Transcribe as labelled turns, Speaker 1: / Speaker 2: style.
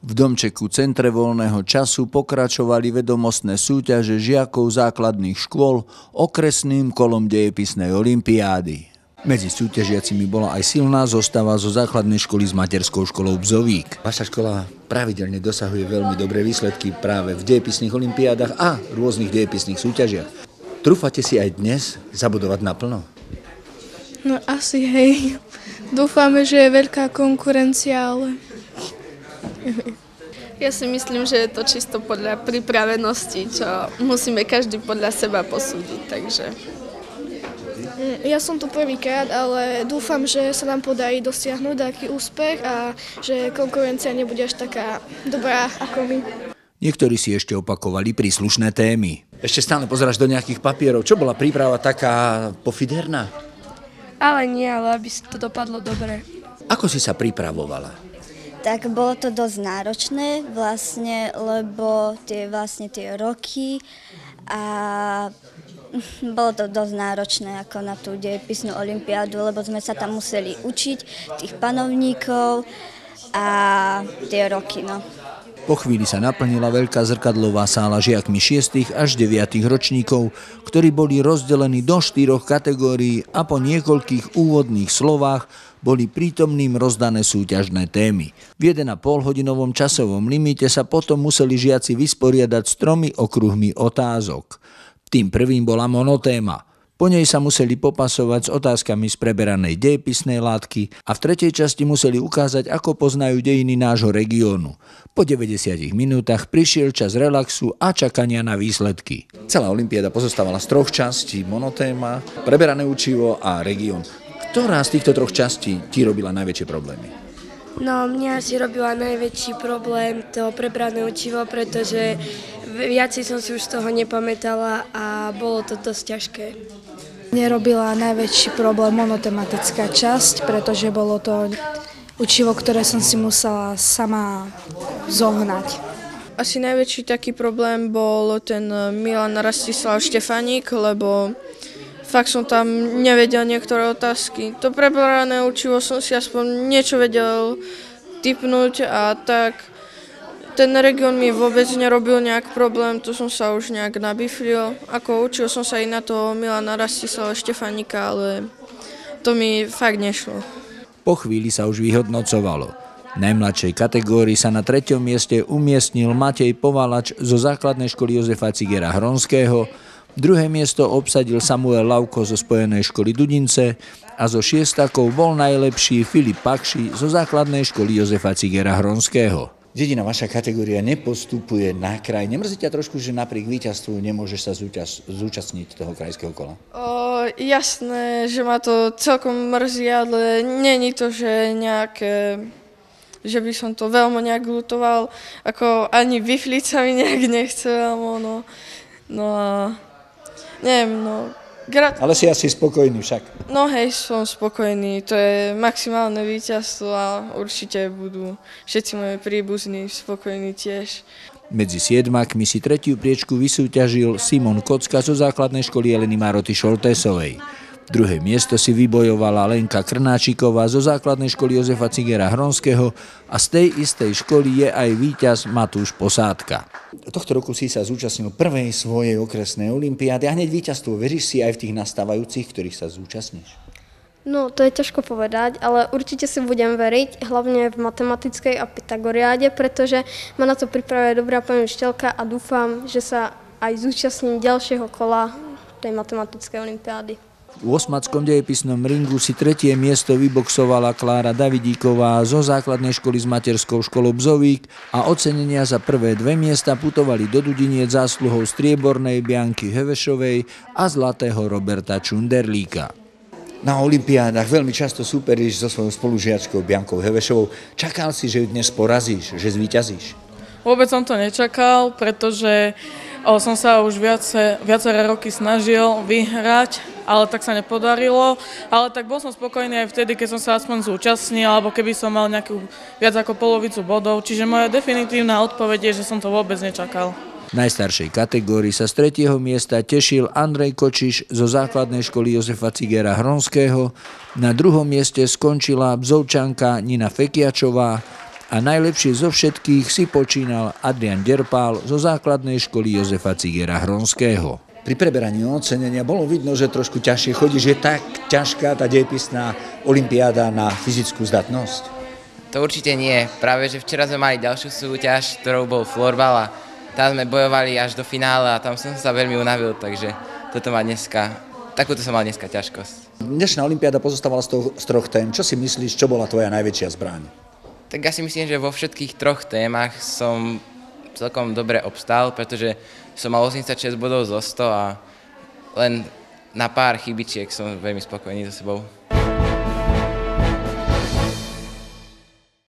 Speaker 1: V domčeku Centre voľného času pokračovali vedomostné súťaže žiakov základných škôl okresným kolom dejepisnej olympiády. Medzi súťažiacimi bola aj silná zostava zo základnej školy s materskou školou Bzovík. Vaša škola pravidelne dosahuje veľmi dobré výsledky práve v dejepisných olympiádach a rôznych dejepisných súťažiach. Trúfate si aj dnes zabudovať naplno?
Speaker 2: No asi hej. Dúfame, že je veľká konkurencia, ale...
Speaker 3: Ja si myslím, že je to čisto podľa pripravenosti, čo musíme každý podľa seba posúdiť, takže...
Speaker 2: Ja som tu prvýkrát, ale dúfam, že sa nám podarí dosiahnuť taký úspech a že konkurencia nebude až taká dobrá ako my.
Speaker 1: Niektorí si ešte opakovali príslušné témy. Ešte stále pozeráš do nejakých papierov. Čo bola príprava taká pofiderná?
Speaker 4: Ale nie, ale aby to dopadlo dobre.
Speaker 1: Ako si sa pripravovala?
Speaker 5: Tak bolo to dosť náročné vlastne, lebo tie roky a bolo to dosť náročné ako na tú dejepisnú olympiádu, lebo sme sa tam museli učiť tých panovníkov a tie roky, no.
Speaker 1: Po chvíli sa naplnila veľká zrkadlová sála žiakmi 6. až 9. ročníkov, ktorí boli rozdelení do 4 kategórií a po niekoľkých úvodných slovách boli prítomným rozdané súťažné témy. V 1,5-hodinovom časovom limite sa potom museli žiaci vysporiadať s 3 okruhmi otázok. Tým prvým bola monotéma. Po nej sa museli popasovať s otázkami z preberanej dejepisnej látky a v tretej časti museli ukázať, ako poznajú dejiny nášho regiónu. Po 90 minútach prišiel čas relaxu a čakania na výsledky. Celá olympiáda pozostávala z 3 častí: monotéma, preberané učivo a región. Ktorá z týchto 3 častí ti robila najväčšie problémy?
Speaker 4: No, mňa si robila najväčší problém to prebrané učivo, pretože viac som si už z toho nepamätala a bolo to dosť ťažké.
Speaker 6: Mne robila najväčší problém monotematická časť, pretože bolo to učivo, ktoré som si musela sama zohnať.
Speaker 2: Asi najväčší taký problém bol ten Milan Rastislav Štefánik, lebo fakt som tam nevedel niektoré otázky. To preberané učivo som si aspoň niečo vedel tipnúť a tak. Ten región mi vôbec nerobil nejak problém, to som sa už nejak nabiflil. Ako učil som sa i na toho Milana Rastislava Štefánika, ale to mi fakt nešlo.
Speaker 1: Po chvíli sa už vyhodnocovalo. V najmladšej kategórii sa na 3. mieste umiestnil Matej Povalač zo základnej školy Jozefa Cigera Hronského, 2. miesto obsadil Samuel Lauko zo Spojenej školy Dudince a zo 6. bol najlepší Filip Pakši zo základnej školy Jozefa Cigera Hronského. Jediná vaša kategória nepostupuje na kraj. Nemrzí ťa trošku, že napriek víťazstvu nemôžeš sa zúčastniť toho krajského kola?
Speaker 2: Jasné, že ma to celkom mrzí, ale není to, že nejaké, že by som to veľmi nejak ľutoval, ako ani bifliť sa mi nejak nechce veľmi, no a neviem, no.
Speaker 1: Ale si asi spokojný však.
Speaker 2: No hej, som spokojný, to je maximálne víťazstvo a určite budú všetci moji príbuzní spokojní tiež.
Speaker 1: Medzi 7-kmi si 3. priečku vysúťažil Simon Kocka zo základnej školy Eleny Maroty Šoltésovej. 2. miesto si vybojovala Lenka Krnáčiková zo základnej školy Jozefa Cigera Hronského a z tej istej školy je aj víťaz Matúš Posádka. Tohto roku si sa zúčastnil prvej svojej okresnej olympiády a hneď víťazstvo. Veríš si aj v tých nastávajúcich, ktorých sa zúčastníš?
Speaker 7: No, to je ťažko povedať, ale určite si budem veriť, hlavne v matematickej a pythagoriáde, pretože ma na to pripravuje dobrá pani učiteľka a dúfam, že sa aj zúčastním ďalšieho kola tej matematickej olympiády.
Speaker 1: V osmackom dejepisnom ringu si 3. miesto vyboxovala Klára Davidíková zo základnej školy s materskou školou Bzovík a ocenenia za prvé 2 miesta putovali do Dudiniec zásluhou striebornej Bianky Hevešovej a zlatého Roberta Čunderlíka. Na olympiádach veľmi často súperíš so svojou spolužiačkou Biankou Hevešovou. Čakal si, že ju dnes porazíš, že zvíťazíš?
Speaker 8: Vôbec som to nečakal, pretože som sa už viaceré roky snažil vyhrať, ale tak sa nepodarilo. Ale tak bol som spokojný aj vtedy, keď som sa aspoň zúčastnil, alebo keby som mal nejakú viac ako polovicu bodov. Čiže moja definitívna odpoveď je, že som to vôbec nečakal.
Speaker 1: V najstaršej kategórii sa z 3. miesta tešil Andrej Kočiš zo základnej školy Jozefa Cigera Hronského. Na 2. mieste skončila Bzovčanka Nina Fekiačová a a najlepšie zo všetkých si počínal Adrian Derpál zo základnej školy Jozefa Cigera Hronského. Pri preberaní ocenenia bolo vidno, že trošku ťažšie chodí, že je tak ťažká tá dejepisná olympiáda na fyzickú zdatnosť.
Speaker 9: To určite nie. Práve, že včera sme mali ďalšiu súťaž, ktorou bol florbal a tam sme bojovali až do finále a tam som sa veľmi unavil, takže takúto som mal dneska ťažkosť.
Speaker 1: Dnešná olympiáda pozostávala z troch tém. Čo si myslíš, čo bola tvoja najväčšia zbraň?
Speaker 9: Tak ja si myslím, že vo všetkých troch témach som celkom dobre obstál, pretože som mal 86 bodov zo 100 a len na pár chybičiek som veľmi spokojný so sebou.